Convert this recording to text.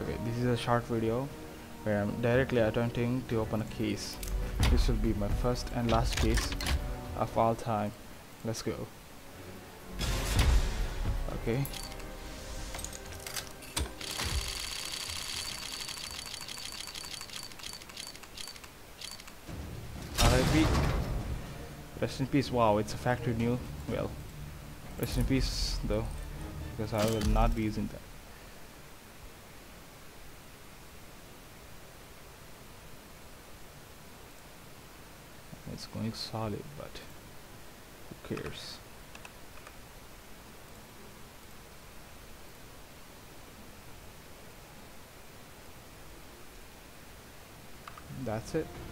Okay, this is a short video where I'm directly attempting to open a case. This will be my first and last case of all time. Let's go. Okay. RIP. Rest in peace. Wow, it's a factory new. Well, rest in peace though, because I will not be using that. It's going solid, but who cares? That's it.